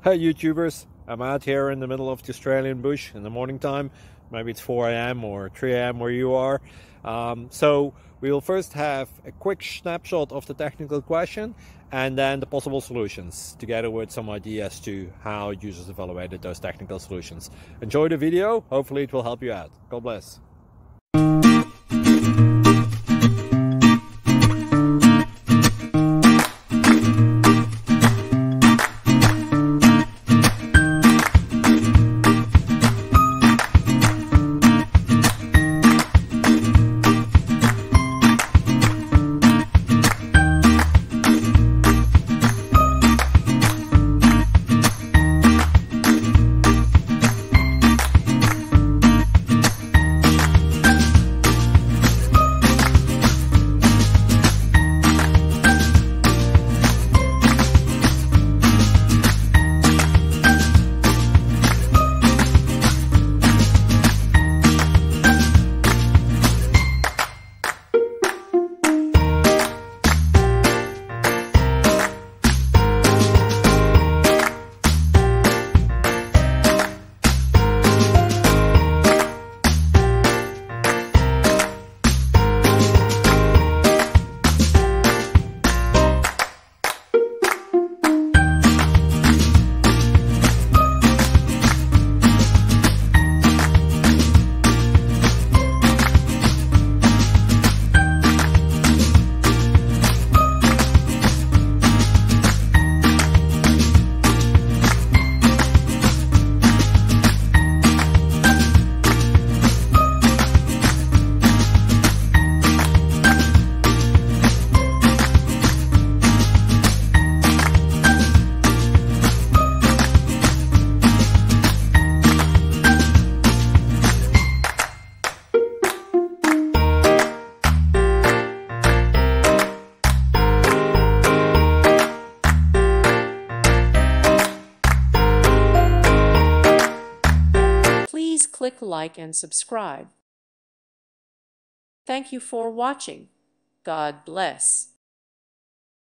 Hey YouTubers, I'm out here in the middle of the Australian bush in the morning time. Maybe it's 4 a.m. or 3 a.m. where you are. So we'll first have a quick snapshot of the technical question and then the possible solutions, together with some ideas to how users evaluated those technical solutions. Enjoy the video, hopefully it will help you out. God bless. Please click like and subscribe. Thank you for watching. God bless.